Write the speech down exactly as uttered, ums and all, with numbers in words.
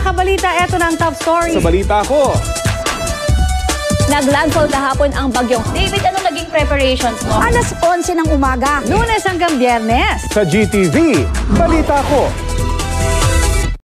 kabalita, eto na ang top story. Sa balita ko, Naglandfall kahapon ang bagyong. David, ano naging preparations mo? Alas onse ng umaga, Lunes hanggang Biyernes. sa G T V, balita ko.